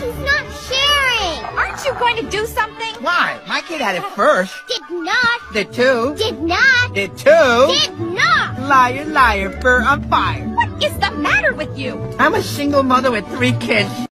He's not sharing. Aren't you going to do something? Why? My kid had it first. Did not. Did two. Did not. Did two. Did not. Liar, liar, fur on fire. What is the matter with you? I'm a single mother with 3 kids.